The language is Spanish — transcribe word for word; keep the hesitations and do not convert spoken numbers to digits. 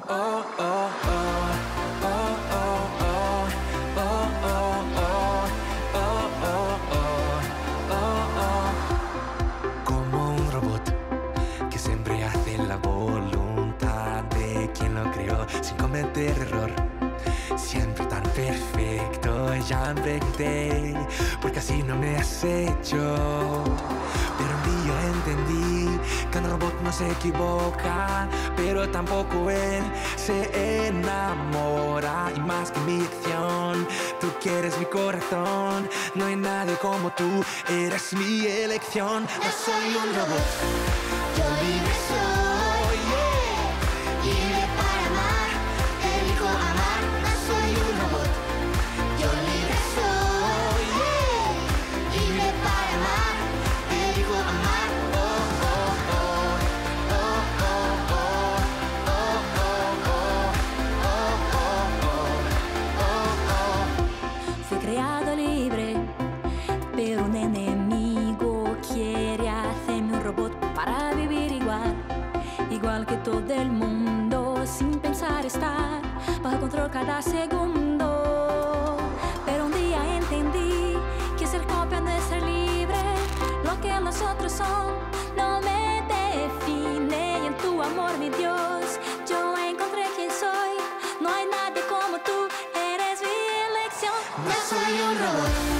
oh, oh, oh, oh, oh, oh, oh, oh, oh, oh, oh, oh. Como un robot que siempre hace la voluntad de quien lo creó sin cometer error. Siempre tan perfecto, ya inventé, porque así no me has hecho. Pero un día entendí que un robot no se equivoca, pero tampoco él se enamora. Y más que mi acción, tú quieres mi corazón. No hay nadie como tú, eres mi elección. No soy un robot, Yo libre soy, libre para amar, elijo amar, no soy un robot. Yo libre soy, libre para amar, elijo amar. Oh, oh, oh, oh, oh, oh, oh, oh, oh, oh, oh. Fui creado libre, pero un enemigo quiere hacerme un robot para vivir igual, igual que todo el mundo, sin pensar estar bajo control cada segundo. Pero un día entendí que ser copia no es ser libre, lo que nosotros somos no me define. Y en tu amor, mi Dios, yo encontré quién soy. No hay nadie como tú, eres mi elección. No soy un robot.